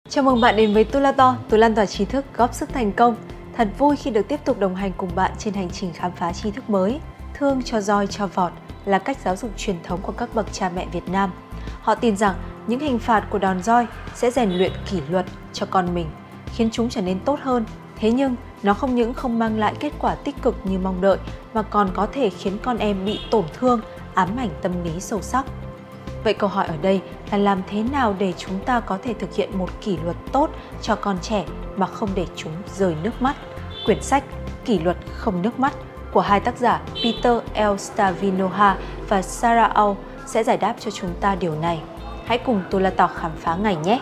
Chào mừng bạn đến với Tulato, Tú lan tỏa tri thức, góp sức thành công. Thật vui khi được tiếp tục đồng hành cùng bạn trên hành trình khám phá tri thức mới. Thương cho roi cho vọt là cách giáo dục truyền thống của các bậc cha mẹ Việt Nam. Họ tin rằng những hình phạt của đòn roi sẽ rèn luyện kỷ luật cho con mình, khiến chúng trở nên tốt hơn. Thế nhưng, nó không những không mang lại kết quả tích cực như mong đợi, mà còn có thể khiến con em bị tổn thương, ám ảnh tâm lý sâu sắc. Vậy câu hỏi ở đây là làm thế nào để chúng ta có thể thực hiện một kỷ luật tốt cho con trẻ mà không để chúng rơi nước mắt? Quyển sách Kỷ luật không nước mắt của hai tác giả Peter L. Stavinoha và Sarah Au sẽ giải đáp cho chúng ta điều này. Hãy cùng Tulato khám phá ngày nhé!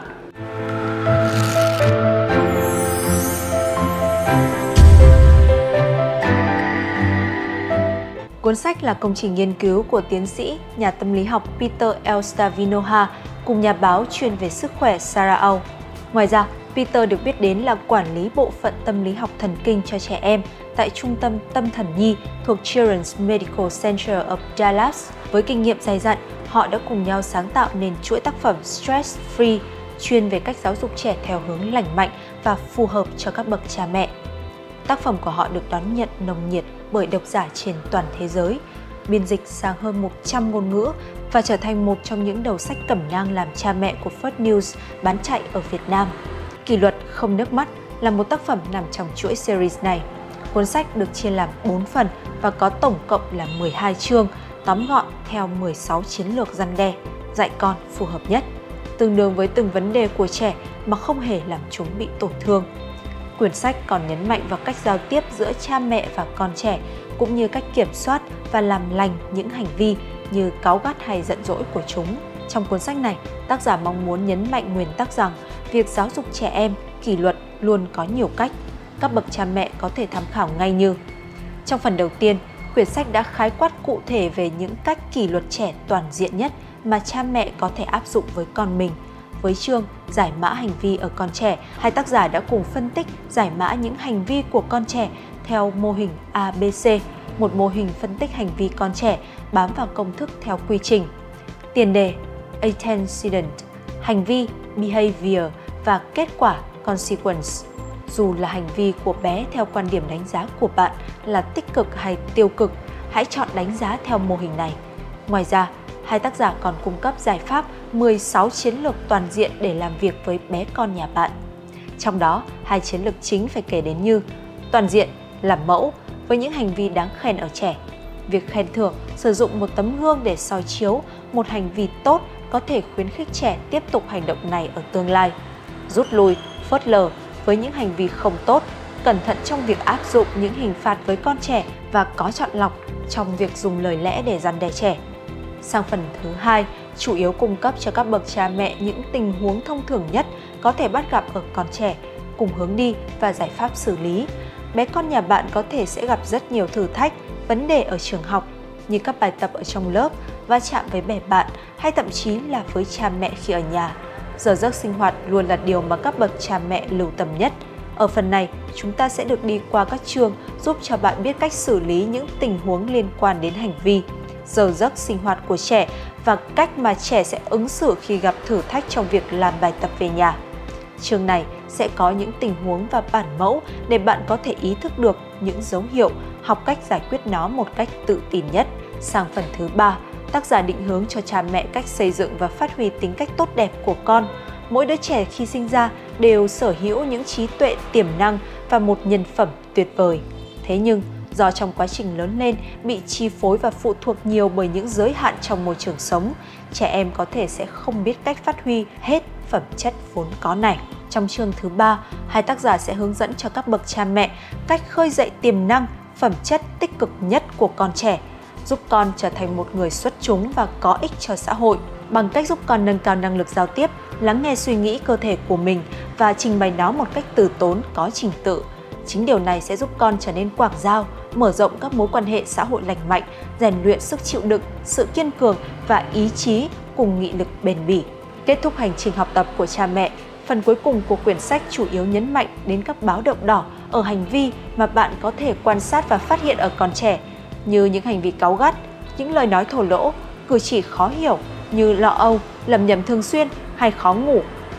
Cuốn sách là công trình nghiên cứu của tiến sĩ, nhà tâm lý học Peter L. Stavinoha cùng nhà báo chuyên về sức khỏe Sarah Au. Ngoài ra, Peter được biết đến là quản lý bộ phận tâm lý học thần kinh cho trẻ em tại Trung tâm Tâm thần Nhi thuộc Children's Medical Center of Dallas. Với kinh nghiệm dày dặn, họ đã cùng nhau sáng tạo nên chuỗi tác phẩm Stress Free chuyên về cách giáo dục trẻ theo hướng lành mạnh và phù hợp cho các bậc cha mẹ. Tác phẩm của họ được đón nhận nồng nhiệt bởi độc giả trên toàn thế giới, biên dịch sang hơn 100 ngôn ngữ và trở thành một trong những đầu sách cẩm nang làm cha mẹ của First News bán chạy ở Việt Nam. Kỷ luật không nước mắt là một tác phẩm nằm trong chuỗi series này. Cuốn sách được chia làm 4 phần và có tổng cộng là 12 chương, tóm gọn theo 16 chiến lược răn đe, dạy con phù hợp nhất, tương đương với từng vấn đề của trẻ mà không hề làm chúng bị tổn thương. Quyển sách còn nhấn mạnh vào cách giao tiếp giữa cha mẹ và con trẻ, cũng như cách kiểm soát và làm lành những hành vi như cáu gắt hay giận dỗi của chúng. Trong cuốn sách này, tác giả mong muốn nhấn mạnh nguyên tắc rằng việc giáo dục trẻ em, kỷ luật luôn có nhiều cách. Các bậc cha mẹ có thể tham khảo ngay như: trong phần đầu tiên, quyển sách đã khái quát cụ thể về những cách kỷ luật trẻ toàn diện nhất mà cha mẹ có thể áp dụng với con mình. Với chương giải mã hành vi ở con trẻ, hai tác giả đã cùng phân tích giải mã những hành vi của con trẻ theo mô hình ABC, một mô hình phân tích hành vi con trẻ bám vào công thức theo quy trình. Tiền đề Antecedent, hành vi Behavior và kết quả Consequence. Dù là hành vi của bé theo quan điểm đánh giá của bạn là tích cực hay tiêu cực, hãy chọn đánh giá theo mô hình này. Ngoài ra, hai tác giả còn cung cấp giải pháp 16 chiến lược toàn diện để làm việc với bé con nhà bạn. Trong đó, hai chiến lược chính phải kể đến như: toàn diện, làm mẫu với những hành vi đáng khen ở trẻ. Việc khen thưởng, sử dụng một tấm gương để soi chiếu một hành vi tốt có thể khuyến khích trẻ tiếp tục hành động này ở tương lai. Rút lui, phớt lờ với những hành vi không tốt, cẩn thận trong việc áp dụng những hình phạt với con trẻ và có chọn lọc trong việc dùng lời lẽ để răn đe trẻ. Sang phần thứ hai, chủ yếu cung cấp cho các bậc cha mẹ những tình huống thông thường nhất có thể bắt gặp ở con trẻ, cùng hướng đi và giải pháp xử lý. Bé con nhà bạn có thể sẽ gặp rất nhiều thử thách, vấn đề ở trường học, như các bài tập ở trong lớp, va chạm với bè bạn hay thậm chí là với cha mẹ khi ở nhà. Giờ giấc sinh hoạt luôn là điều mà các bậc cha mẹ lưu tâm nhất. Ở phần này, chúng ta sẽ được đi qua các chương giúp cho bạn biết cách xử lý những tình huống liên quan đến hành vi, giờ giấc sinh hoạt của trẻ và cách mà trẻ sẽ ứng xử khi gặp thử thách trong việc làm bài tập về nhà. Chương này sẽ có những tình huống và bản mẫu để bạn có thể ý thức được những dấu hiệu, học cách giải quyết nó một cách tự tin nhất. Sang phần thứ ba, tác giả định hướng cho cha mẹ cách xây dựng và phát huy tính cách tốt đẹp của con. Mỗi đứa trẻ khi sinh ra đều sở hữu những trí tuệ tiềm năng và một nhân phẩm tuyệt vời. Thế nhưng, do trong quá trình lớn lên bị chi phối và phụ thuộc nhiều bởi những giới hạn trong môi trường sống, trẻ em có thể sẽ không biết cách phát huy hết phẩm chất vốn có này. Trong chương thứ 3, hai tác giả sẽ hướng dẫn cho các bậc cha mẹ cách khơi dậy tiềm năng, phẩm chất tích cực nhất của con trẻ, giúp con trở thành một người xuất chúng và có ích cho xã hội, bằng cách giúp con nâng cao năng lực giao tiếp, lắng nghe suy nghĩ cơ thể của mình và trình bày nó một cách từ tốn, có trình tự. Chính điều này sẽ giúp con trở nên quảng giao, mở rộng các mối quan hệ xã hội lành mạnh, rèn luyện sức chịu đựng, sự kiên cường và ý chí cùng nghị lực bền bỉ. Kết thúc hành trình học tập của cha mẹ, phần cuối cùng của quyển sách chủ yếu nhấn mạnh đến các báo động đỏ ở hành vi mà bạn có thể quan sát và phát hiện ở con trẻ, như những hành vi cáu gắt, những lời nói thổ lỗ, cử chỉ khó hiểu như lo âu, lầm nhầm thường xuyên hay khó ngủ,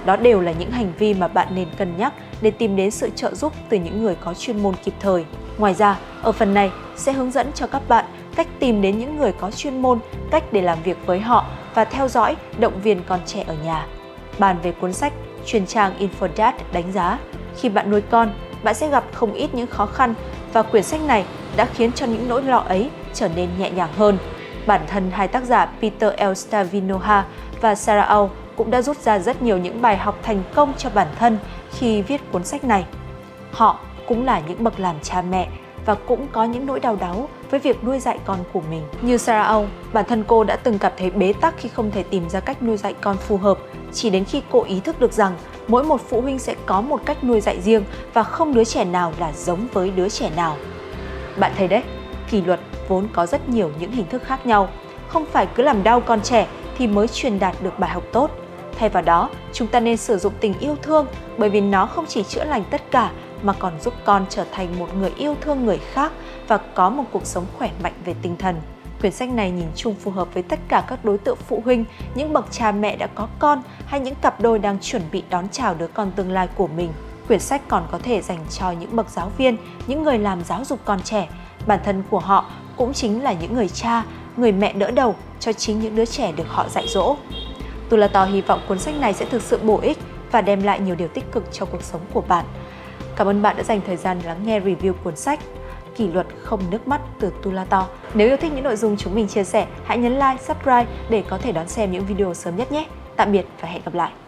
Đó đều là những hành vi mà bạn nên cân nhắc để tìm đến sự trợ giúp từ những người có chuyên môn kịp thời. Ngoài ra, ở phần này sẽ hướng dẫn cho các bạn cách tìm đến những người có chuyên môn, cách để làm việc với họ và theo dõi, động viên con trẻ ở nhà. Bàn về cuốn sách, chuyên trang InfoDad đánh giá, khi bạn nuôi con, bạn sẽ gặp không ít những khó khăn và quyển sách này đã khiến cho những nỗi lo ấy trở nên nhẹ nhàng hơn. Bản thân hai tác giả Peter Estavinoha và Sarah Au cũng đã rút ra rất nhiều những bài học thành công cho bản thân khi viết cuốn sách này. Họ cũng là những bậc làm cha mẹ và cũng có những nỗi đau đáu với việc nuôi dạy con của mình. Như Sarah Au, bản thân cô đã từng cảm thấy bế tắc khi không thể tìm ra cách nuôi dạy con phù hợp, chỉ đến khi cô ý thức được rằng mỗi một phụ huynh sẽ có một cách nuôi dạy riêng và không đứa trẻ nào là giống với đứa trẻ nào. Bạn thấy đấy, kỷ luật vốn có rất nhiều những hình thức khác nhau, không phải cứ làm đau con trẻ thì mới truyền đạt được bài học tốt. Thay vào đó, chúng ta nên sử dụng tình yêu thương bởi vì nó không chỉ chữa lành tất cả mà còn giúp con trở thành một người yêu thương người khác và có một cuộc sống khỏe mạnh về tinh thần. Quyển sách này nhìn chung phù hợp với tất cả các đối tượng phụ huynh, những bậc cha mẹ đã có con hay những cặp đôi đang chuẩn bị đón chào đứa con tương lai của mình. Quyển sách còn có thể dành cho những bậc giáo viên, những người làm giáo dục con trẻ. Bản thân của họ cũng chính là những người cha, người mẹ đỡ đầu cho chính những đứa trẻ được họ dạy dỗ. Tulato hy vọng cuốn sách này sẽ thực sự bổ ích và đem lại nhiều điều tích cực cho cuộc sống của bạn. Cảm ơn bạn đã dành thời gian lắng nghe review cuốn sách Kỷ luật không nước mắt từ Tulato. Nếu yêu thích những nội dung chúng mình chia sẻ, hãy nhấn like, subscribe để có thể đón xem những video sớm nhất nhé. Tạm biệt và hẹn gặp lại!